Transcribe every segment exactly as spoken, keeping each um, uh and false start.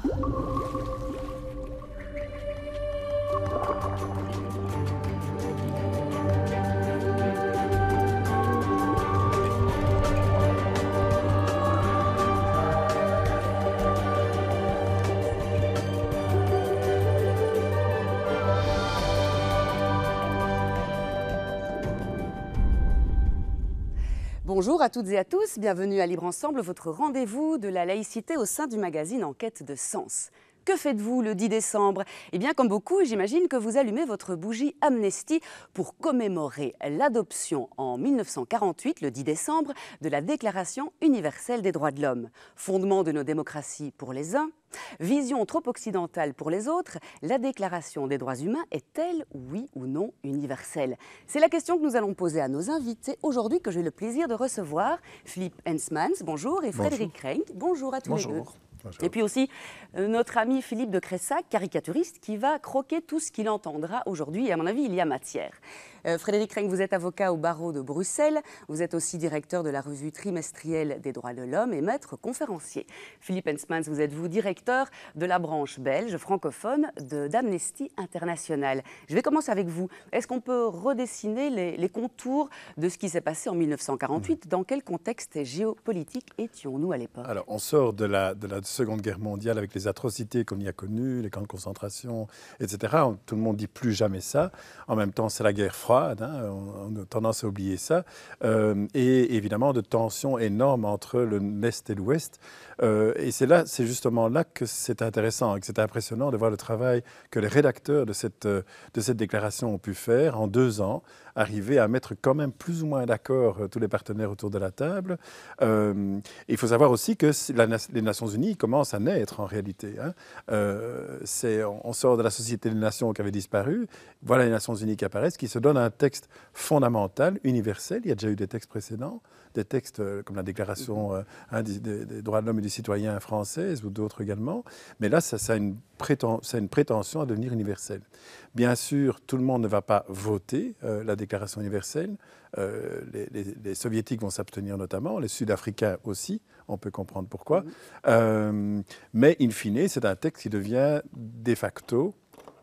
Bonjour à toutes et à tous, bienvenue à Libre Ensemble, votre rendez-vous de la laïcité au sein du magazine En quête de sens. Que faites-vous le dix décembre? Eh bien, comme beaucoup, j'imagine que vous allumez votre bougie Amnesty pour commémorer l'adoption en mille neuf cent quarante-huit, le dix décembre, de la Déclaration universelle des droits de l'homme. Fondement de nos démocraties pour les uns, vision trop occidentale pour les autres, la Déclaration des droits humains est-elle, oui ou non, universelle? C'est la question que nous allons poser à nos invités aujourd'hui, que j'ai le plaisir de recevoir. Philippe Hensmans, bonjour, et Frédéric Crenk, bonjour à tous les deux. Bonjour. Et puis aussi euh, notre ami Philippe de Cressac, caricaturiste, qui va croquer tout ce qu'il entendra aujourd'hui. Et à mon avis, il y a matière. Euh, Frédéric Crenk, vous êtes avocat au barreau de Bruxelles. Vous êtes aussi directeur de la revue trimestrielle des droits de l'homme et maître conférencier. Philippe Hensmans, vous êtes vous directeur de la branche belge francophone d'Amnesty International. Je vais commencer avec vous. Est-ce qu'on peut redessiner les, les contours de ce qui s'est passé en mille neuf cent quarante-huit? Mmh. Dans quel contexte géopolitique étions-nous à l'époque? Alors, on sort de la, de la Seconde Guerre mondiale avec les atrocités qu'on y a connues, les camps de concentration, et cetera. Tout le monde dit plus jamais ça. En même temps, c'est la guerre froide, hein, on, on a tendance à oublier ça. Euh, et évidemment, de tensions énormes entre l'Est et l'Ouest. Euh, et c'est là, c'est justement là que c'est intéressant et que c'est impressionnant de voir le travail que les rédacteurs de cette, de cette déclaration ont pu faire en deux ans, arriver à mettre quand même plus ou moins d'accord tous les partenaires autour de la table. Euh, il faut savoir aussi que la, les Nations Unies commencent à naître en réalité. Hein. Euh, c'est, on sort de la Société des Nations qui avait disparu. Voilà les Nations Unies qui apparaissent, qui se donnent un texte fondamental, universel. Il y a déjà eu des textes précédents, des textes comme la Déclaration euh, hein, des, des, des droits de l'homme et du citoyen française ou d'autres également. Mais là, ça, ça, a une préten, ça a une prétention à devenir universel. Bien sûr, tout le monde ne va pas voter euh, la Déclaration universelle. Euh, les, les, les Soviétiques vont s'abstenir notamment, les Sud-Africains aussi, on peut comprendre pourquoi. Mmh. Euh, mais in fine, c'est un texte qui devient de facto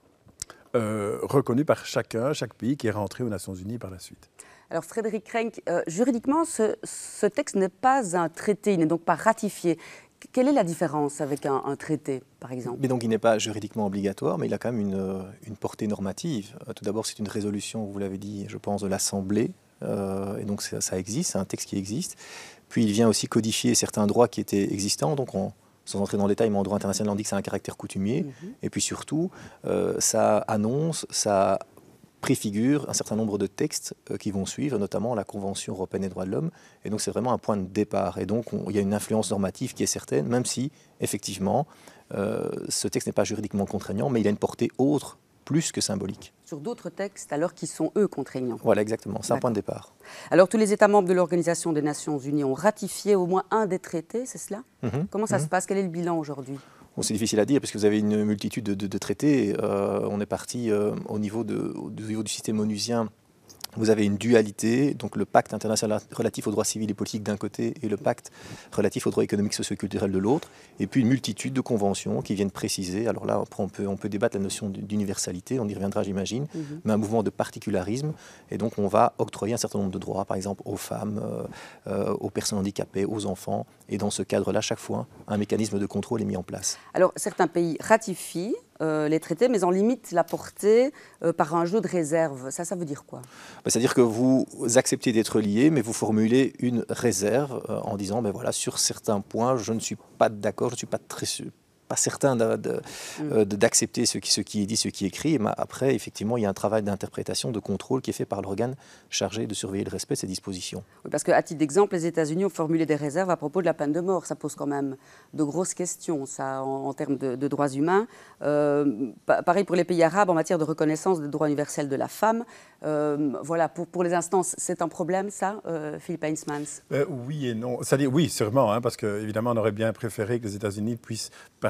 euh, reconnu par chacun, chaque pays qui est rentré aux Nations Unies par la suite. Alors Frédéric Crenk, euh, juridiquement, ce, ce texte n'est pas un traité, il n'est donc pas ratifié. Quelle est la différence avec un, un traité, par exemple? Mais donc, il n'est pas juridiquement obligatoire, mais il a quand même une, une portée normative. Tout d'abord, c'est une résolution, vous l'avez dit, je pense, de l'Assemblée. Euh, et donc, ça, ça existe, c'est un texte qui existe. Puis, il vient aussi codifier certains droits qui étaient existants. Donc, on, sans entrer dans le détail, mais en droit international, on dit que c'est un caractère coutumier. Mm-hmm. Et puis, surtout, euh, ça annonce, ça préfigure un certain nombre de textes euh, qui vont suivre, notamment la Convention européenne des droits de l'homme. Et donc, c'est vraiment un point de départ. Et donc, on, il y a une influence normative qui est certaine, même si, effectivement, euh, ce texte n'est pas juridiquement contraignant, mais il a une portée autre, plus que symbolique. Sur d'autres textes, alors qu'ils sont, eux, contraignants. Voilà, exactement. C'est un point de départ. Alors, tous les États membres de l'Organisation des Nations Unies ont ratifié au moins un des traités, c'est cela? Mm-hmm. Comment ça mm-hmm. se passe? Quel est le bilan aujourd'hui? Bon, c'est difficile à dire parce que vous avez une multitude de, de, de traités. Euh, on est parti euh, au, niveau de, au niveau du système onusien. Vous avez une dualité, donc le pacte international relatif aux droits civils et politiques d'un côté et le pacte relatif aux droits économiques, socio-culturels de l'autre, et puis une multitude de conventions qui viennent préciser, alors là après on peut, on peut débattre la notion d'universalité, on y reviendra j'imagine, mm-hmm. mais un mouvement de particularisme, et donc on va octroyer un certain nombre de droits, par exemple aux femmes, euh, euh, aux personnes handicapées, aux enfants, et dans ce cadre-là, chaque fois, un mécanisme de contrôle est mis en place. Alors certains pays ratifient Euh, les traités, mais en limite la portée euh, par un jeu de réserve. Ça, ça veut dire quoi? Ben, c'est-à-dire que vous acceptez d'être lié, mais vous formulez une réserve euh, en disant, ben voilà, sur certains points, je ne suis pas d'accord, je ne suis pas très pas certain de, de, mm. euh, d'accepter ce qui, ce qui est dit, ce qui est écrit. Mais après, effectivement, il y a un travail d'interprétation, de contrôle qui est fait par l'organe chargé de surveiller le respect de ces dispositions. Oui, parce qu'à titre d'exemple, les États-Unis ont formulé des réserves à propos de la peine de mort. Ça pose quand même de grosses questions, ça, en, en termes de, de droits humains. Euh, pareil pour les pays arabes en matière de reconnaissance des droits universels de la femme. Euh, voilà, pour, pour les instances, c'est un problème, ça, euh, Philippe Hensmans? euh, Oui et non. C'est-à-dire, oui, sûrement, hein, parce qu'évidemment, on aurait bien préféré que les États-Unis puissent, par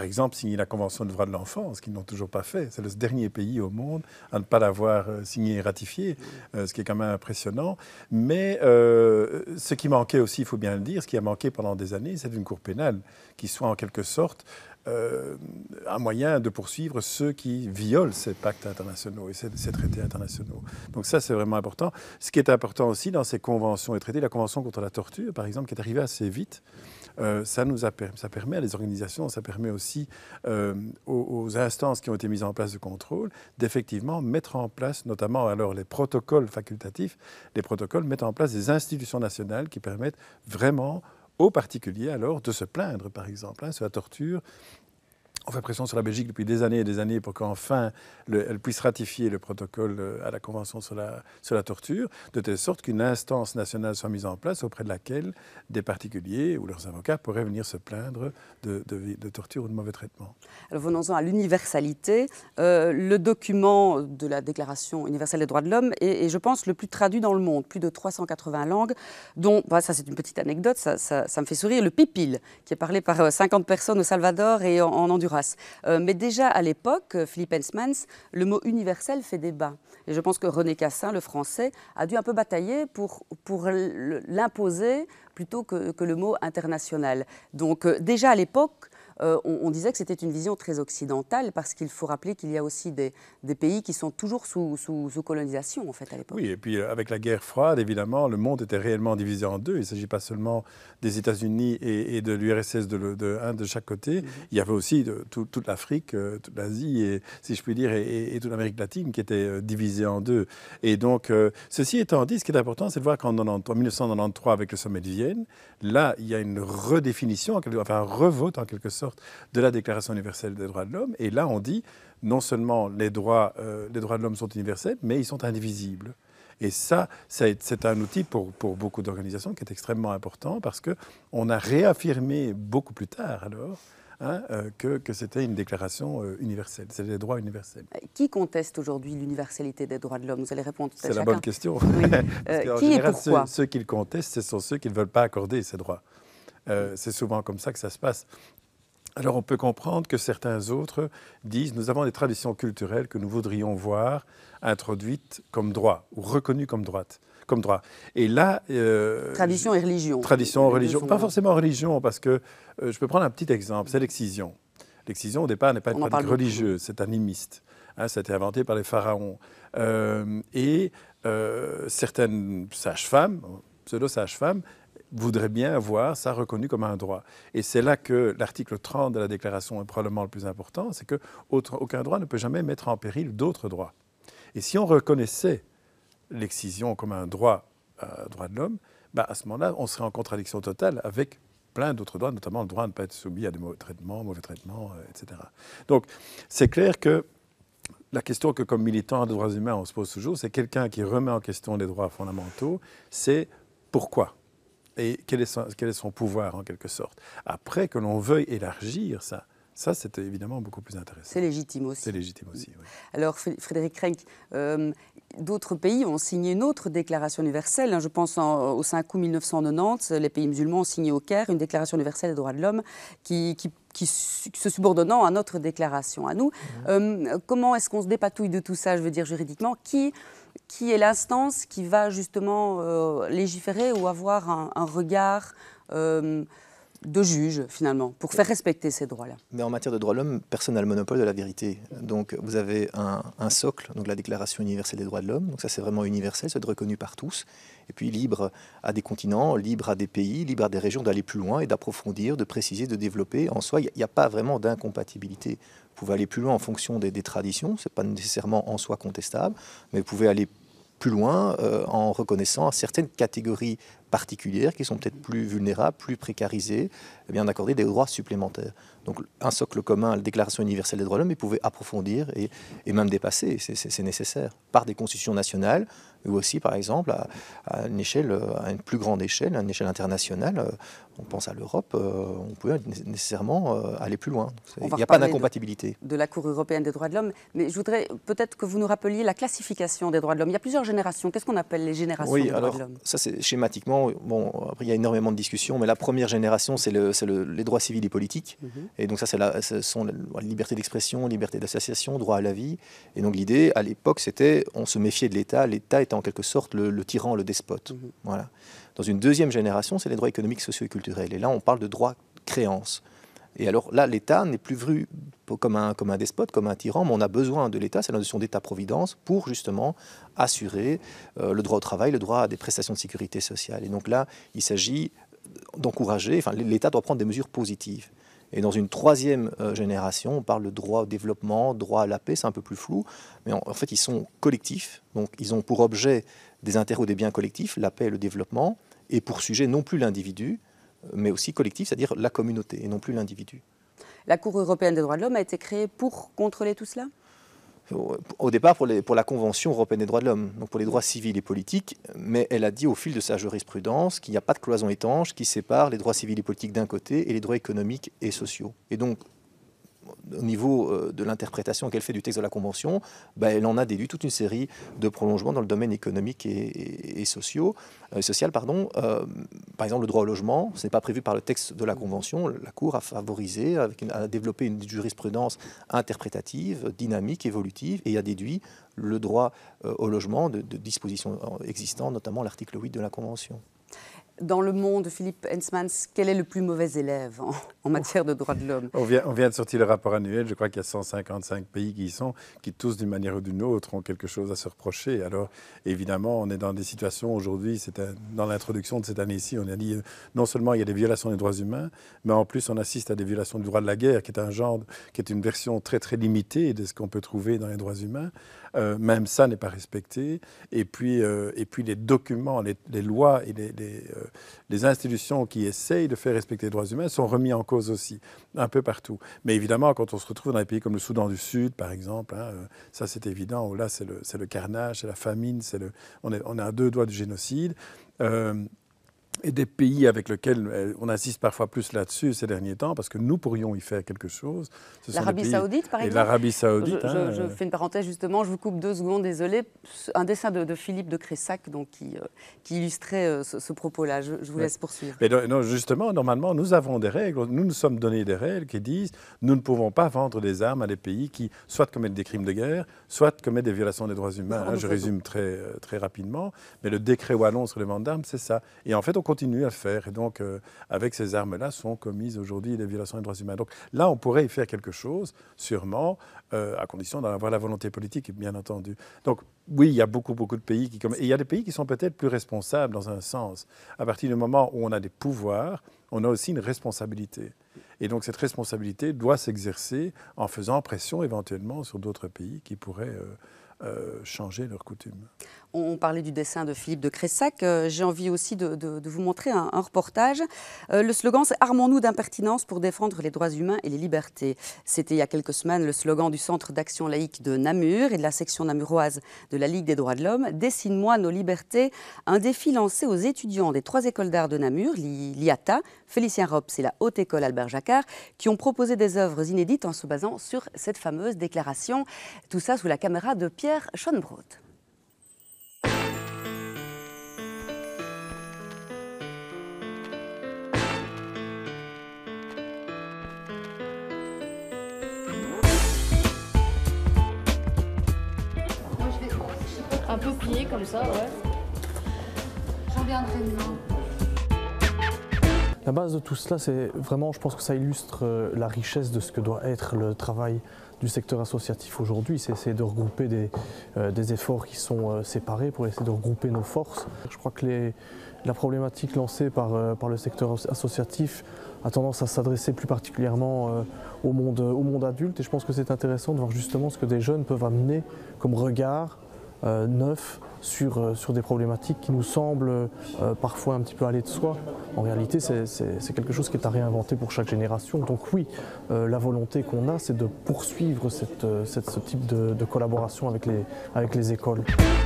exemple, signé la Convention des droits de l'enfant, ce qu'ils n'ont toujours pas fait. C'est le dernier pays au monde à ne pas l'avoir euh, signé et ratifié, euh, ce qui est quand même impressionnant. Mais euh, ce qui manquait aussi, il faut bien le dire, ce qui a manqué pendant des années, c'est une cour pénale qui soit en quelque sorte euh, un moyen de poursuivre ceux qui violent ces pactes internationaux et ces, ces traités internationaux. Donc ça, c'est vraiment important. Ce qui est important aussi dans ces conventions et traités, la Convention contre la torture, par exemple, qui est arrivée assez vite, Euh, ça, nous a, ça permet à des organisations, ça permet aussi euh, aux, aux instances qui ont été mises en place de contrôle d'effectivement mettre en place, notamment alors les protocoles facultatifs, les protocoles mettent en place des institutions nationales qui permettent vraiment aux particuliers alors de se plaindre, par exemple, hein, sur la torture. On fait pression sur la Belgique depuis des années et des années pour qu'enfin le, elle puisse ratifier le protocole à la Convention sur la, sur la torture, de telle sorte qu'une instance nationale soit mise en place auprès de laquelle des particuliers ou leurs avocats pourraient venir se plaindre de, de, de torture ou de mauvais traitement. Alors venons-en à l'universalité. Euh, le document de la Déclaration universelle des droits de l'homme est, est, je pense, le plus traduit dans le monde, plus de trois cent quatre-vingts langues, dont, bah, ça c'est une petite anecdote, ça, ça, ça me fait sourire, le pipil, qui est parlé par cinquante personnes au Salvador et en, en Honduras. Euh, mais déjà à l'époque, Philippe Hensmans, le mot universel fait débat. Et je pense que René Cassin, le français, a dû un peu batailler pour, pour l'imposer plutôt que, que le mot international. Donc euh, déjà à l'époque, Euh, on, on disait que c'était une vision très occidentale parce qu'il faut rappeler qu'il y a aussi des, des pays qui sont toujours sous, sous, sous colonisation en fait à l'époque. Oui, et puis euh, avec la guerre froide, évidemment, le monde était réellement divisé en deux. Il ne s'agit pas seulement des États-Unis et, et de l'U R S S de, de, un de chaque côté. Mm-hmm. Il y avait aussi de, tout, toute l'Afrique, euh, toute l'Asie, et, si je puis dire, et, et, et toute l'Amérique latine qui était euh, divisée en deux. Et donc, euh, ceci étant dit, ce qui est important, c'est de voir qu'en mille neuf cent quatre-vingt-treize, avec le sommet de Vienne, là, il y a une redéfinition, enfin un revote en quelque sorte, de la Déclaration universelle des droits de l'homme. Et là, on dit, non seulement les droits, euh, les droits de l'homme sont universels, mais ils sont indivisibles. Et ça, c'est un outil pour, pour beaucoup d'organisations qui est extrêmement important parce qu'on a réaffirmé beaucoup plus tard, alors, hein, euh, que, que c'était une déclaration euh, universelle. C'est des droits universels. Qui conteste aujourd'hui l'universalité des droits de l'homme? Vous allez répondre tout à C'est la chacun. bonne question. Oui. euh, qui général, et pourquoi ceux, ceux qui le contestent, ce sont ceux qui ne veulent pas accorder ces droits. Euh, c'est souvent comme ça que ça se passe. Alors on peut comprendre que certains autres disent « nous avons des traditions culturelles que nous voudrions voir introduites comme droit ou reconnues comme droite. Comme droit. » Et là... Euh, tradition et religion. Tradition, religion. Pas forcément religion, parce que euh, je peux prendre un petit exemple, c'est l'excision. L'excision, au départ, n'est pas une pratique religieuse, c'est animiste. Hein, ça a été inventé par les pharaons. Euh, et euh, certaines sages-femmes, pseudo-sages-femmes, voudrait bien avoir ça reconnu comme un droit. Et c'est là que l'article trente de la Déclaration est probablement le plus important, c'est qu'aucun droit ne peut jamais mettre en péril d'autres droits. Et si on reconnaissait l'excision comme un droit, euh, droit de l'homme, bah à ce moment-là, on serait en contradiction totale avec plein d'autres droits, notamment le droit de ne pas être soumis à des mauvais traitements, mauvais traitements, euh, et cetera. Donc, c'est clair que la question que, comme militant des droits humains, on se pose toujours, c'est quelqu'un qui remet en question les droits fondamentaux, c'est pourquoi ? Et quel est, son, quel est son pouvoir, en quelque sorte. Après, que l'on veuille élargir ça, ça, c'est évidemment beaucoup plus intéressant. C'est légitime aussi. C'est légitime aussi, oui. Alors, Frédéric Renck, euh, d'autres pays ont signé une autre déclaration universelle. Hein, je pense en, au cinq août mille neuf cent quatre-vingt-dix, les pays musulmans ont signé au Caire une déclaration universelle des droits de l'homme qui, qui, qui se subordonnant à notre déclaration, à nous. Mmh. Euh, comment est-ce qu'on se dépatouille de tout ça, je veux dire juridiquement? Qui... Qui est l'instance qui va justement euh, légiférer ou avoir un, un regard euh, de juge, finalement, pour faire respecter ces droits-là? Mais en matière de droits de l'homme, personne n'a le monopole de la vérité. Donc vous avez un, un socle, donc la Déclaration universelle des droits de l'homme. Donc ça, c'est vraiment universel, c'est reconnu par tous. Et puis libre à des continents, libre à des pays, libre à des régions d'aller plus loin et d'approfondir, de préciser, de développer. En soi, il n'y a, a pas vraiment d'incompatibilité. Vous pouvez aller plus loin en fonction des, des traditions, ce n'est pas nécessairement en soi contestable, mais vous pouvez aller plus loin euh, en reconnaissant certaines catégories particulières qui sont peut-être plus vulnérables, plus précarisées, eh bien, d'accorder des droits supplémentaires. Donc un socle commun, la Déclaration universelle des droits de l'homme, il pouvait approfondir et, et même dépasser, c'est nécessaire, par des constitutions nationales, ou aussi par exemple à, à une échelle, à une plus grande échelle, à une échelle internationale. On pense à l'Europe, on peut nécessairement aller plus loin. Il n'y a pas d'incompatibilité. De, de la Cour européenne des droits de l'homme, mais je voudrais peut-être que vous nous rappeliez la classification des droits de l'homme. Il y a plusieurs générations. Qu'est-ce qu'on appelle les générations oui, des alors, droits de l'homme? Ça, c'est schématiquement. effectivement, bon, après, il y a énormément de discussions, mais la première génération, c'est le, le, les droits civils et politiques. Mm-hmm. Et donc ça, c'est la, ce sont la, la liberté d'expression, liberté d'association, droit à la vie. Et donc l'idée, à l'époque, c'était, on se méfiait de l'État. L'État était en quelque sorte le, le tyran, le despote. Mm-hmm. Voilà. Dans une deuxième génération, c'est les droits économiques, sociaux et culturels. Et là, on parle de droits créances. Et alors là, l'État n'est plus vu comme un, comme un despote, comme un tyran, mais on a besoin de l'État, c'est la notion d'État-providence, pour justement assurer euh, le droit au travail, le droit à des prestations de sécurité sociale. Et donc là, il s'agit d'encourager, enfin l'État doit prendre des mesures positives. Et dans une troisième euh, génération, on parle de droit au développement, droit à la paix, c'est un peu plus flou, mais en, en fait, ils sont collectifs, donc ils ont pour objet des intérêts ou des biens collectifs, la paix et le développement, et pour sujet non plus l'individu, mais aussi collectif, c'est-à-dire la communauté, et non plus l'individu. La Cour européenne des droits de l'homme a été créée pour contrôler tout cela ? Au départ, pour, les, pour la Convention européenne des droits de l'homme, donc pour les droits civils et politiques, mais elle a dit au fil de sa jurisprudence qu'il n'y a pas de cloison étanche qui sépare les droits civils et politiques d'un côté et les droits économiques et sociaux. Et donc, au niveau de l'interprétation qu'elle fait du texte de la Convention, ben, elle en a déduit toute une série de prolongements dans le domaine économique et, et, et sociaux, euh, social. Pardon. Euh, par exemple, le droit au logement, ce n'est pas prévu par le texte de la Convention. La Cour a favorisé, avec une, a développé une jurisprudence interprétative, dynamique, évolutive, et a déduit le droit euh, au logement de, de dispositions existantes, notamment l'article huit de la Convention. Dans le monde, Philippe Hensmans, quel est le plus mauvais élève en, en matière de droits de l'homme ? on vient, on vient de sortir le rapport annuel, je crois qu'il y a cent cinquante-cinq pays qui y sont, qui tous d'une manière ou d'une autre ont quelque chose à se reprocher. Alors évidemment, on est dans des situations aujourd'hui, c'est un, dans l'introduction de cette année-ci, on a dit non seulement il y a des violations des droits humains, mais en plus on assiste à des violations du droit de la guerre, qui est un genre, qui est une version très très limitée de ce qu'on peut trouver dans les droits humains. Euh, même ça n'est pas respecté. Et puis, euh, et puis les documents, les, les lois et les, les, euh, les institutions qui essayent de faire respecter les droits humains sont remis en cause aussi, un peu partout. Mais évidemment, quand on se retrouve dans des pays comme le Soudan du Sud, par exemple, hein, euh, ça c'est évident, où là c'est le, c'est le carnage, c'est la famine, c'est le, on, est, on est à deux doigts du génocide. Euh, Et des pays avec lesquels on insiste parfois plus là-dessus ces derniers temps, parce que nous pourrions y faire quelque chose. L'Arabie Saoudite, par exemple. Et l'Arabie Saoudite. Je, hein, je, je fais une parenthèse justement, je vous coupe deux secondes, désolé. Un dessin de, de Philippe de Cressac donc, qui, euh, qui illustrait euh, ce, ce propos-là. Je, je vous laisse poursuivre. Mais non, non, justement, normalement, nous avons des règles. Nous nous sommes donné des règles qui disent nous ne pouvons pas vendre des armes à des pays qui soit commettent des crimes de guerre, soit commettent des violations des droits humains. Hein, je résume très, très rapidement. Mais le décret wallon sur les ventes d'armes, c'est ça. Et en fait, on continue à le faire. Et donc, euh, avec ces armes-là, sont commises aujourd'hui des violations des droits humains. Donc là, on pourrait y faire quelque chose, sûrement, euh, à condition d'en avoir la volonté politique, bien entendu. Donc oui, il y a beaucoup, beaucoup de pays qui... Et il y a des pays qui sont peut-être plus responsables dans un sens. À partir du moment où on a des pouvoirs, on a aussi une responsabilité. Et donc cette responsabilité doit s'exercer en faisant pression éventuellement sur d'autres pays qui pourraient... Euh, Euh, changer leurs coutumes. On parlait du dessin de Philippe de Cressac. Euh, j'ai envie aussi de, de, de vous montrer un, un reportage. Euh, le slogan, c'est « Armons-nous d'impertinence pour défendre les droits humains et les libertés ». C'était il y a quelques semaines le slogan du Centre d'action laïque de Namur et de la section namuroise de la Ligue des droits de l'homme. « Dessine-moi nos libertés », un défi lancé aux étudiants des trois écoles d'art de Namur, l'I A T A, Félicien Rops et la Haute École Albert Jacquard, qui ont proposé des œuvres inédites en se basant sur cette fameuse déclaration. Tout ça sous la caméra de Pierre Schoenbrod. Moi je vais un peu plier comme ça, ouais. J'en viendrai demain. La base de tout cela, c'est vraiment, je pense que ça illustre la richesse de ce que doit être le travail du secteur associatif aujourd'hui. C'est essayer de regrouper des, euh, des efforts qui sont euh, séparés pour essayer de regrouper nos forces. Je crois que les, la problématique lancée par, euh, par le secteur associatif a tendance à s'adresser plus particulièrement euh, au, monde, au monde adulte. Et je pense que c'est intéressant de voir justement ce que des jeunes peuvent amener comme regard euh, neuf sur, euh, sur des problématiques qui nous semblent euh, parfois un petit peu aller de soi. En réalité, c'est quelque chose qui est à réinventer pour chaque génération. Donc oui, euh, la volonté qu'on a, c'est de poursuivre cette, cette, ce type de, de collaboration avec les, avec les écoles.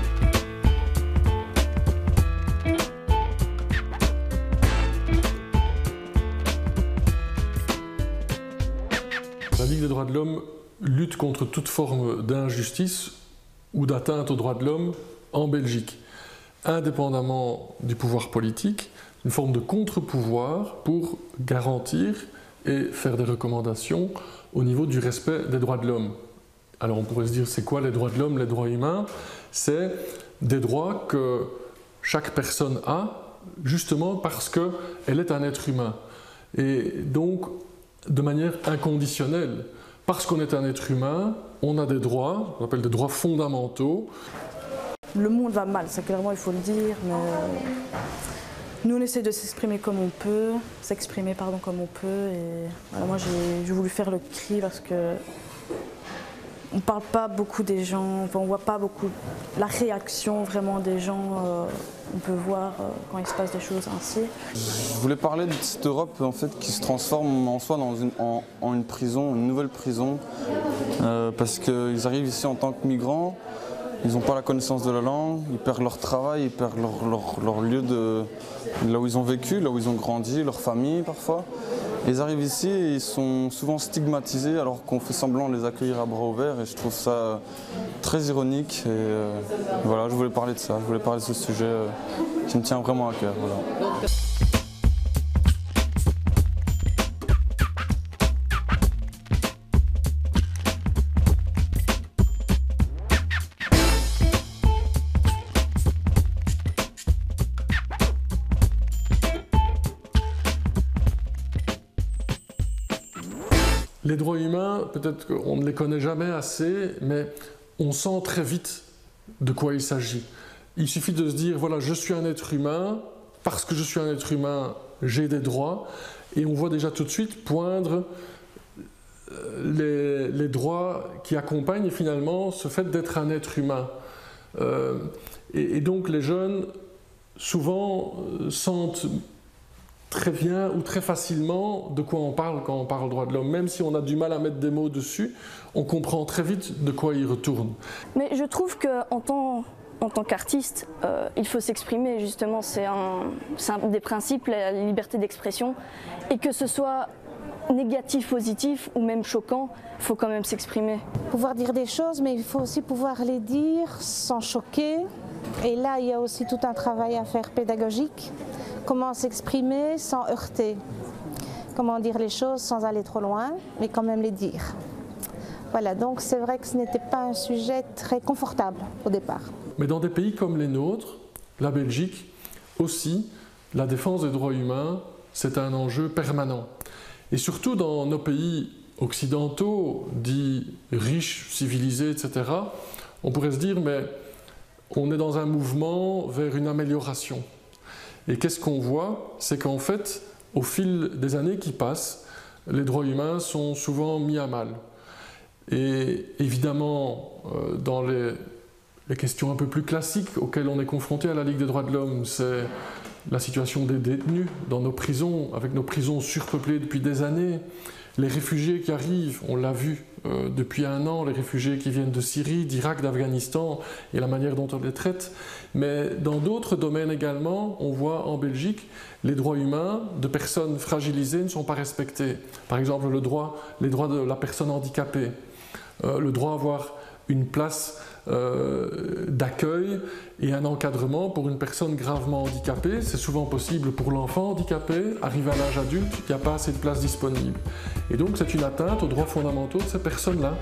La Ligue des droits de l'homme lutte contre toute forme d'injustice ou d'atteinte aux droits de l'homme en Belgique. indépendamment du pouvoir politique, une forme de contre-pouvoir pour garantir et faire des recommandations au niveau du respect des droits de l'homme. Alors on pourrait se dire, c'est quoi les droits de l'homme, les droits humains? C'est des droits que chaque personne a, justement parce qu'elle est un être humain. Et donc, de manière inconditionnelle. Parce qu'on est un être humain, on a des droits, on appelle des droits fondamentaux. Le monde va mal, c'est clairement, il faut le dire, mais nous on essaie de s'exprimer comme on peut, s'exprimer pardon comme on peut. Et voilà, moi j'ai voulu faire le cri parce que on ne parle pas beaucoup des gens, on ne voit pas beaucoup la réaction vraiment des gens. Euh, on peut voir euh, quand il se passe des choses ainsi. Je voulais parler de cette Europe en fait, qui se transforme en soi dans une, en, en une prison, une nouvelle prison, euh, parce qu'ils arrivent ici en tant que migrants, ils n'ont pas la connaissance de la langue, ils perdent leur travail, ils perdent leur, leur, leur lieu de là où ils ont vécu, là où ils ont grandi, leur famille parfois. Ils arrivent ici et ils sont souvent stigmatisés alors qu'on fait semblant de les accueillir à bras ouverts et je trouve ça très ironique. Et euh, voilà, je voulais parler de ça, je voulais parler de ce sujet euh, qui me tient vraiment à cœur. Voilà. Les droits humains, peut-être qu'on ne les connaît jamais assez, mais on sent très vite de quoi il s'agit. Il suffit de se dire, voilà, je suis un être humain, parce que je suis un être humain, j'ai des droits, et on voit déjà tout de suite poindre les, les droits qui accompagnent finalement ce fait d'être un être humain. Euh, et, et donc les jeunes, souvent, sentent très bien ou très facilement de quoi on parle quand on parle droit de l'homme. Même si on a du mal à mettre des mots dessus, on comprend très vite de quoi il retourne. Mais je trouve qu'en tant, en tant qu'artiste, euh, il faut s'exprimer justement. C'est un, c'est un des principes, la liberté d'expression. Et que ce soit négatif, positif ou même choquant, il faut quand même s'exprimer. Pouvoir dire des choses, mais il faut aussi pouvoir les dire sans choquer. Et là, il y a aussi tout un travail à faire pédagogique. Comment s'exprimer sans heurter. Comment dire les choses sans aller trop loin, mais quand même les dire. Voilà, donc c'est vrai que ce n'était pas un sujet très confortable au départ. Mais dans des pays comme les nôtres, la Belgique aussi, la défense des droits humains, c'est un enjeu permanent. Et surtout dans nos pays occidentaux, dits riches, civilisés, et cetera, on pourrait se dire, mais on est dans un mouvement vers une amélioration. Et qu'est-ce qu'on voit? C'est qu'en fait, au fil des années qui passent, les droits humains sont souvent mis à mal. Et évidemment, euh, dans les, les questions un peu plus classiques auxquelles on est confronté à la Ligue des droits de l'homme, c'est la situation des détenus dans nos prisons, avec nos prisons surpeuplées depuis des années, les réfugiés qui arrivent, on l'a vu euh, depuis un an, les réfugiés qui viennent de Syrie, d'Irak, d'Afghanistan, et la manière dont on les traite. Mais dans d'autres domaines également, on voit en Belgique, les droits humains de personnes fragilisées ne sont pas respectés. Par exemple, le droit, les droits de la personne handicapée, euh, le droit à avoir une place euh, d'accueil et un encadrement pour une personne gravement handicapée. C'est souvent possible pour l'enfant handicapé, arrivé à l'âge adulte, il n'y a pas assez de place disponible. Et donc c'est une atteinte aux droits fondamentaux de ces personnes-là.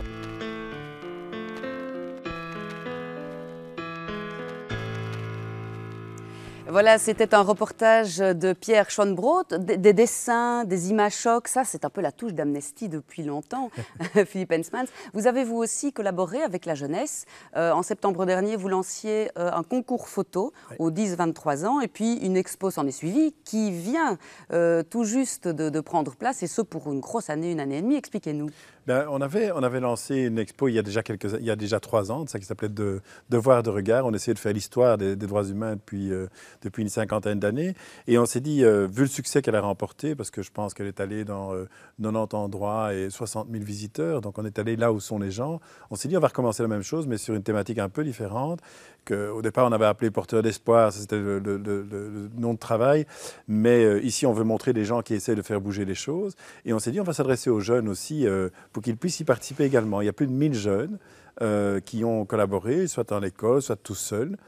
Voilà, c'était un reportage de Pierre Schoenbrot, des, des dessins, des images chocs. Ça, c'est un peu la touche d'Amnesty depuis longtemps, Philippe Hensmans. Vous avez vous aussi collaboré avec la jeunesse. Euh, en septembre dernier, vous lanciez euh, un concours photo oui. aux dix vingt-trois ans et puis une expo s'en est suivie qui vient euh, tout juste de, de prendre place et ce pour une grosse année, une année et demie. Expliquez-nous. Ben, on, avait, on avait lancé une expo il y a déjà, quelques, il y a déjà trois ans, ça qui s'appelait de, Devoir de regard. On essayait de faire l'histoire des, des droits humains depuis, euh, depuis une cinquantaine d'années. Et on s'est dit, euh, vu le succès qu'elle a remporté, parce que je pense qu'elle est allée dans euh, quatre-vingt-dix endroits et soixante mille visiteurs, donc on est allé là où sont les gens, on s'est dit, on va recommencer la même chose, mais sur une thématique un peu différente. Que, au départ, on avait appelé Porteurs d'espoir, c'était le, le, le, le nom de travail. Mais euh, ici, on veut montrer des gens qui essaient de faire bouger les choses. Et on s'est dit, on va s'adresser aux jeunes aussi euh, pour qu'ils puissent y participer également. Il y a plus de mille jeunes euh, qui ont collaboré, soit en école, soit tout seuls.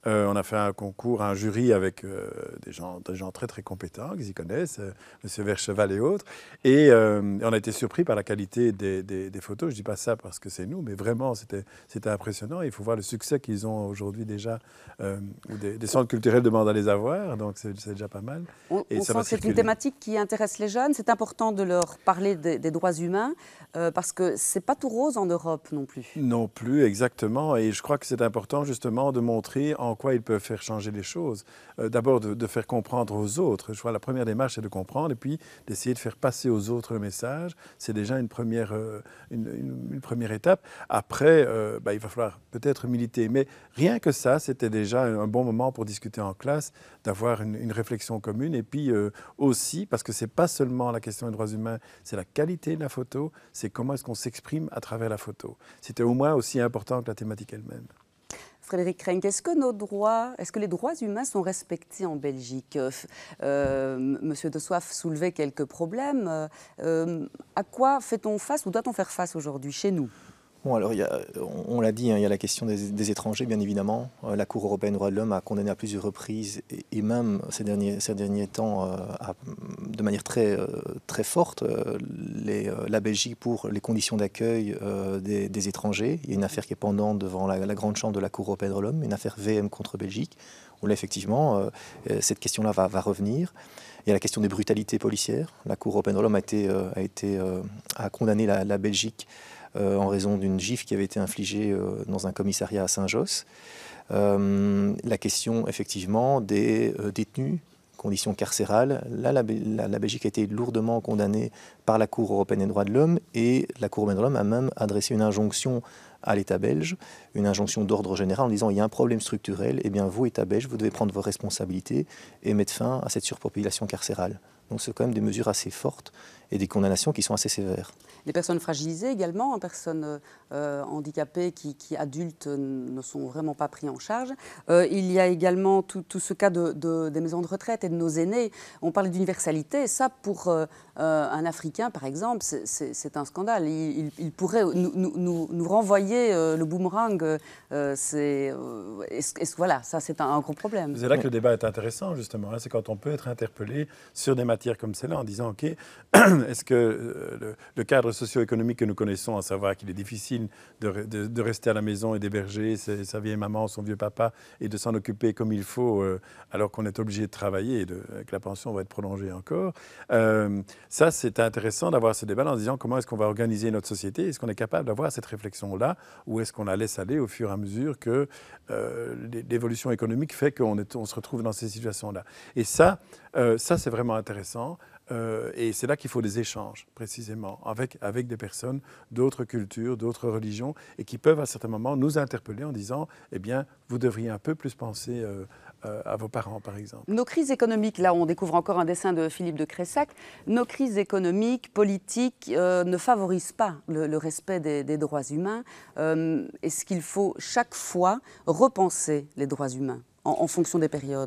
Euh, on a fait un concours, un jury avec euh, des, gens, des gens très très compétents, qui s'y connaissent, euh, M. Vercheval et autres. Et euh, on a été surpris par la qualité des, des, des photos. Je ne dis pas ça parce que c'est nous, mais vraiment, c'était impressionnant. Il faut voir le succès qu'ils ont aujourd'hui déjà. Euh, où des, des centres culturels demandent à les avoir, donc c'est déjà pas mal. On, et on ça sent va que c'est circuler. une thématique qui intéresse les jeunes. C'est important de leur parler des, des droits humains euh, parce que c'est pas tout rose en Europe non plus. Non plus, exactement. Et je crois que c'est important justement de montrer en quoi ils peuvent faire changer les choses. Euh, D'abord de, de faire comprendre aux autres. Je crois que la première démarche, c'est de comprendre et puis d'essayer de faire passer aux autres le message. C'est déjà une première, euh, une, une, une première étape. Après, euh, bah, il va falloir peut-être militer. Mais rien que ça, c'était déjà un bon moment pour discuter en classe, d'avoir une, une réflexion commune. Et puis euh, aussi, parce que ce n'est pas seulement la question des droits humains, c'est la qualité de la photo, c'est comment est-ce qu'on s'exprime à travers la photo. C'était au moins aussi important que la thématique elle-même. Frédéric Renck, est-ce que nos droits, est-ce que les droits humains sont respectés en Belgique? euh, Monsieur De Soif soulevait quelques problèmes. Euh, à quoi fait-on face ou doit-on faire face aujourd'hui chez nous? Bon, alors, il y a, on, on l'a dit, hein, il y a la question des, des étrangers, bien évidemment. Euh, la Cour européenne des droits de l'homme a condamné à plusieurs reprises, et, et même ces derniers, ces derniers temps, euh, à, de manière très, euh, très forte, euh, les, euh, la Belgique pour les conditions d'accueil euh, des, des étrangers. Il y a une affaire qui est pendante devant la, la grande chambre de la Cour européenne des droits de l'homme, une affaire V M contre Belgique, où là, effectivement, euh, cette question-là va, va revenir. Il y a la question des brutalités policières. La Cour européenne des droits de l'homme a, été, euh, a, été, euh, a condamné la, la Belgique Euh, en raison d'une gifle qui avait été infligée euh, dans un commissariat à Saint-Josse. Euh, la question, effectivement, des euh, détenus, conditions carcérales. Là, la, la, la Belgique a été lourdement condamnée par la Cour européenne des droits de l'homme et la Cour européenne des droits de l'homme a même adressé une injonction à l'État belge, une injonction d'ordre général en disant il y a un problème structurel, et bien vous, État belge, vous devez prendre vos responsabilités et mettre fin à cette surpopulation carcérale. Donc c'est quand même des mesures assez fortes et des condamnations qui sont assez sévères. Les personnes fragilisées également, personnes euh, handicapées qui, qui, adultes, ne sont vraiment pas pris en charge. Euh, il y a également tout, tout ce cas de, de, des maisons de retraite et de nos aînés. On parle d'universalité. Ça, pour euh, un Africain, par exemple, c'est un scandale. Il, il, il pourrait nous, nous, nous renvoyer euh, le boomerang. Euh, c'est, euh, est-ce, est-ce, voilà, ça, c'est un, un gros problème. C'est là que le débat est intéressant, justement. Hein, c'est quand on peut être interpellé sur des matières comme celle-là en disant, OK, est-ce que euh, le, le cadre socio-économique que nous connaissons, à savoir qu'il est difficile de, de, de rester à la maison et d'héberger sa vieille maman, son vieux papa, et de s'en occuper comme il faut, euh, alors qu'on est obligé de travailler et de, que la pension va être prolongée encore. Euh, ça, c'est intéressant d'avoir ce débat en se disant comment est-ce qu'on va organiser notre société. Est-ce qu'on est capable d'avoir cette réflexion-là ou est-ce qu'on la laisse aller au fur et à mesure que euh, l'évolution économique fait qu'on on se retrouve dans ces situations-là. Et ça, euh, ça c'est vraiment intéressant. Euh, et c'est là qu'il faut des échanges, précisément, avec, avec des personnes d'autres cultures, d'autres religions, et qui peuvent à certains moments nous interpeller en disant, eh bien, vous devriez un peu plus penser euh, euh, à vos parents, par exemple. Nos crises économiques, là on découvre encore un dessin de Philippe de Cressac, nos crises économiques, politiques euh, ne favorisent pas le, le respect des, des droits humains. Euh, Est-ce qu'il faut chaque fois repenser les droits humains en, en fonction des périodes ?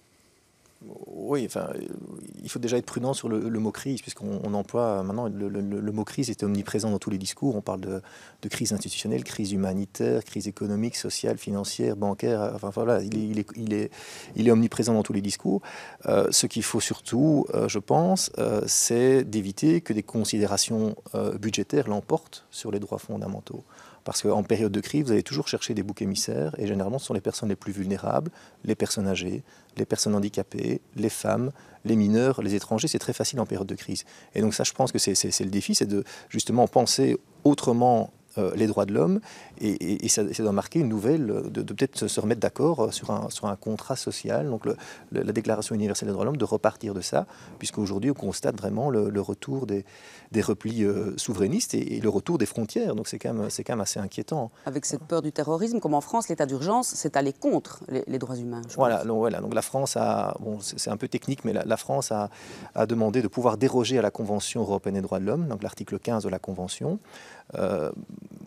Oui, enfin, il faut déjà être prudent sur le, le mot crise, puisqu'on emploie maintenant, le, le, le mot crise est omniprésent dans tous les discours. On parle de, de crise institutionnelle, crise humanitaire, crise économique, sociale, financière, bancaire. Enfin voilà, il est, il est, il est, il est omniprésent dans tous les discours. Euh, ce qu'il faut surtout, euh, je pense, euh, c'est d'éviter que des considérations euh, budgétaires l'emportent sur les droits fondamentaux. Parce qu'en période de crise, vous allez toujours chercher des boucs émissaires, et généralement, ce sont les personnes les plus vulnérables, les personnes âgées, les personnes handicapées, les femmes, les mineurs, les étrangers. C'est très facile en période de crise. Et donc ça, je pense que c'est le défi, c'est de justement penser autrement euh, les droits de l'homme, et, et, et ça, ça doit marquer une nouvelle, de, de peut-être se remettre d'accord sur un, sur un contrat social, donc le, le, la Déclaration universelle des droits de l'homme, de repartir de ça, puisqu'aujourd'hui, on constate vraiment le, le retour des, des replis euh, souverainistes et, et le retour des frontières. Donc c'est quand même, c'est quand même assez inquiétant. Avec cette peur du terrorisme, comme en France, l'état d'urgence, c'est aller contre les, les droits humains. Voilà donc, voilà, donc la France a, bon, c'est un peu technique, mais la, la France a, a demandé de pouvoir déroger à la Convention européenne des droits de l'homme, donc l'article quinze de la Convention. Euh,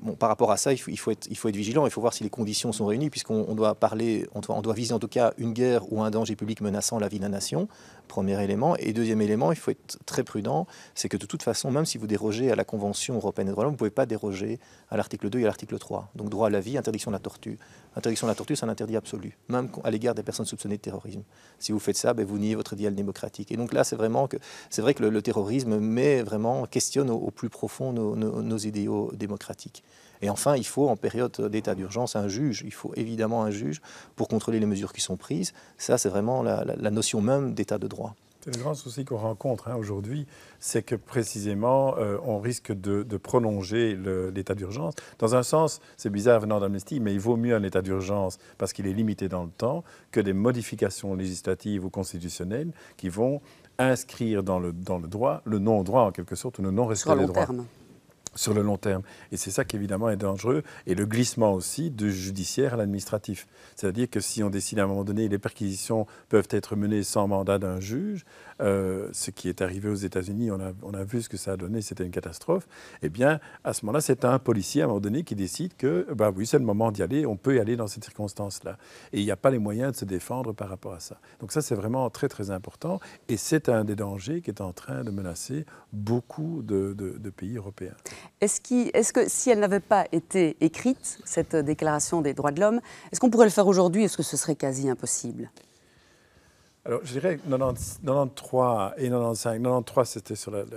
bon, par rapport à ça, il faut, il, faut être, il faut être vigilant, il faut voir si les conditions sont réunies, puisqu'on on doit parler, on doit, on doit viser en tout cas une guerre ou un danger public menaçant la vie de la nation, premier élément. Et deuxième élément, il faut être très prudent, c'est que de toute façon, même si vous dérogez à la Convention européenne des droits de l'homme, vous ne pouvez pas déroger à l'article deux et à l'article trois. Donc droit à la vie, interdiction de la torture. Interdiction de la torture, c'est un interdit absolu, même à l'égard des personnes soupçonnées de terrorisme. Si vous faites ça, ben, vous niez votre idéal démocratique. Et donc là, c'est vraiment que c'est vrai que le, le terrorisme met vraiment, questionne au, au plus profond nos, nos, nos idéaux démocratiques. Et enfin, il faut, en période d'état d'urgence, un juge. Il faut évidemment un juge pour contrôler les mesures qui sont prises. Ça, c'est vraiment la, la, la notion même d'état de droit. C'est le grand souci qu'on rencontre hein, aujourd'hui, c'est que précisément, euh, on risque de, de prolonger l'état d'urgence. Dans un sens, c'est bizarre venant d'Amnesty, mais il vaut mieux un état d'urgence parce qu'il est limité dans le temps que des modifications législatives ou constitutionnelles qui vont inscrire dans le, dans le droit le non-droit en quelque sorte ou le non-respect des droits. Terme. Sur le long terme. Et c'est ça qui évidemment est dangereux. Et le glissement aussi du judiciaire à l'administratif. C'est-à-dire que si on décide à un moment donné, les perquisitions peuvent être menées sans mandat d'un juge, euh, ce qui est arrivé aux États-Unis, on a, on a vu ce que ça a donné, c'était une catastrophe, eh bien, à ce moment-là, c'est un policier à un moment donné qui décide que, bah oui, c'est le moment d'y aller, on peut y aller dans cette circonstance-là. Et il n'y a pas les moyens de se défendre par rapport à ça. Donc ça, c'est vraiment très, très important. Et c'est un des dangers qui est en train de menacer beaucoup de, de, de pays européens. Est-ce qu'il, est-ce que si elle n'avait pas été écrite, cette déclaration des droits de l'homme, est-ce qu'on pourrait le faire aujourd'hui? Est-ce que ce serait quasi impossible? Alors, je dirais que quatre-vingt-treize et quatre-vingt-quinze, quatre-vingt-treize c'était sur la, la,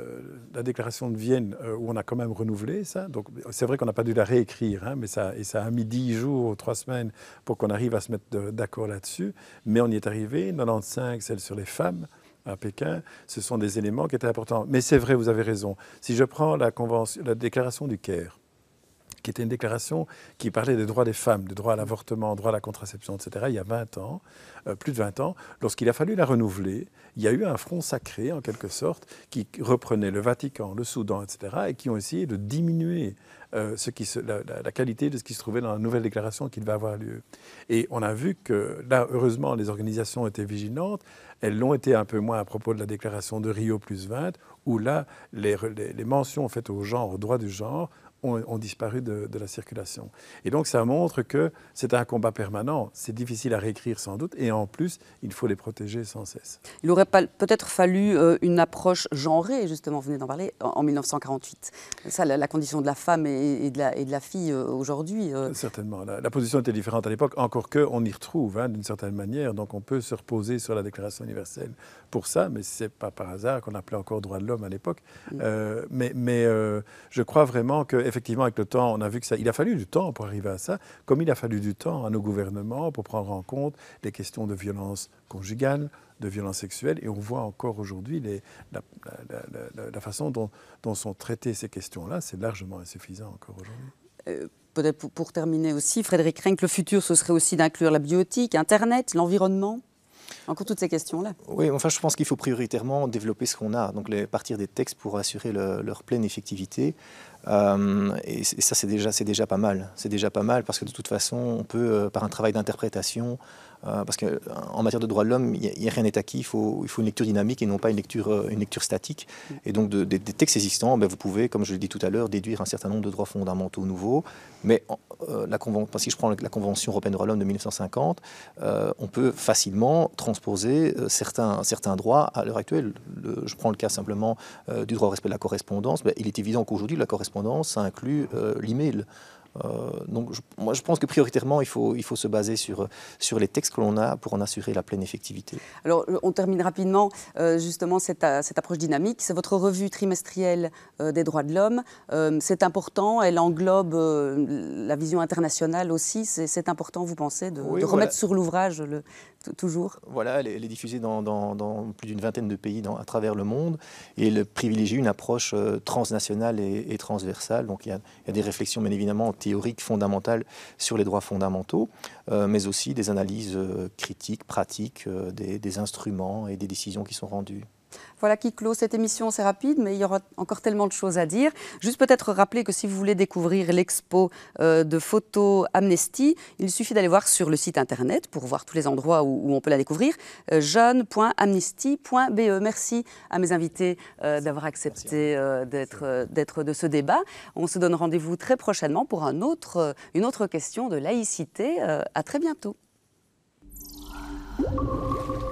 la déclaration de Vienne euh, où on a quand même renouvelé ça. Donc, c'est vrai qu'on n'a pas dû la réécrire, hein, mais ça, et ça a mis dix jours, trois semaines pour qu'on arrive à se mettre d'accord là-dessus. Mais on y est arrivé. quatre-vingt-quinze, celle sur les femmes à Pékin, ce sont des éléments qui étaient importants. Mais c'est vrai, vous avez raison. Si je prends la, convention, la déclaration du Caire, qui était une déclaration qui parlait des droits des femmes, des droits à l'avortement, droits à la contraception, et cetera, il y a vingt ans, euh, plus de vingt ans, lorsqu'il a fallu la renouveler, il y a eu un front sacré, en quelque sorte, qui reprenait le Vatican, le Soudan, et cetera, et qui ont essayé de diminuer euh, ce qui se, la, la, la qualité de ce qui se trouvait dans la nouvelle déclaration qui devait avoir lieu. Et on a vu que, là, heureusement, les organisations étaient vigilantes. Elles l'ont été un peu moins à propos de la déclaration de Rio plus vingt, où là, les, les, les mentions faites au genre, au droit du genre, Ont, ont disparu de, de la circulation. Et donc, ça montre que c'est un combat permanent. C'est difficile à réécrire sans doute. Et en plus, il faut les protéger sans cesse. Il aurait peut-être fallu euh, une approche genrée, justement, vous venez d'en parler, en, en mille neuf cent quarante-huit. Ça, la, la condition de la femme et, et, de, la, et de la fille euh, aujourd'hui. Euh... Certainement. La, la position était différente à l'époque, encore qu'on y retrouve, hein, d'une certaine manière. Donc, on peut se reposer sur la Déclaration universelle pour ça, mais ce n'est pas par hasard qu'on appelait encore droit de l'homme à l'époque. Mm. Euh, mais mais euh, je crois vraiment que effectivement, avec le temps, on a vu que ça, il a fallu du temps pour arriver à ça, comme il a fallu du temps à nos gouvernements pour prendre en compte les questions de violence conjugale, de violence sexuelle, et on voit encore aujourd'hui les, la, la, la, la façon dont, dont sont traitées ces questions-là, c'est largement insuffisant encore aujourd'hui. Euh, peut-être pour, pour terminer aussi, Frédéric Renck, le futur, ce serait aussi d'inclure la bioéthique, Internet, l'environnement? Encore toutes ces questions-là. Oui, enfin, je pense qu'il faut prioritairement développer ce qu'on a, donc les, partir des textes pour assurer le, leur pleine effectivité. Euh, et, et ça, c'est déjà, c'est déjà pas mal. C'est déjà pas mal parce que de toute façon, on peut, euh, par un travail d'interprétation, euh, parce qu'en matière de droits de l'homme, il n'y a, a rien n'est acquis, il faut, il faut une lecture dynamique et non pas une lecture, euh, une lecture statique. Et donc, de, de, des textes existants, ben, vous pouvez, comme je l'ai dit tout à l'heure, déduire un certain nombre de droits fondamentaux nouveaux. Mais euh, la si je prends la Convention européenne des droits de l'homme de mille neuf cent cinquante, euh, on peut facilement transposer euh, certains, certains droits à l'heure actuelle. Le, je prends le cas simplement euh, du droit au respect de la correspondance. Ben, il est évident qu'aujourd'hui, la correspondance, ça inclut euh, l'email. Euh, donc, je, moi, je pense que prioritairement, il faut, il faut se baser sur, sur les textes que l'on a pour en assurer la pleine effectivité. Alors, on termine rapidement, euh, justement, cette, cette approche dynamique. C'est votre revue trimestrielle euh, des droits de l'homme. Euh, c'est important, elle englobe euh, la vision internationale aussi. C'est important, vous pensez, de, oui, de voilà. remettre sur l'ouvrage toujours? Voilà, elle est, elle est diffusée dans, dans, dans plus d'une vingtaine de pays dans, à travers le monde. Et elle privilégie une approche euh, transnationale et, et transversale. Donc, il y, a, il y a des réflexions, bien évidemment, théoriques fondamentales sur les droits fondamentaux, euh, mais aussi des analyses euh, critiques, pratiques, euh, des, des instruments et des décisions qui sont rendues. Voilà qui clôt cette émission, c'est rapide, mais il y aura encore tellement de choses à dire. Juste peut-être rappeler que si vous voulez découvrir l'expo euh, de photos Amnesty, il suffit d'aller voir sur le site internet pour voir tous les endroits où, où on peut la découvrir, euh, jeune point amnesty point b e. Merci à mes invités euh, d'avoir accepté euh, d'être euh, d'être de ce débat. On se donne rendez-vous très prochainement pour un autre, euh, une autre question de laïcité. Euh, à très bientôt.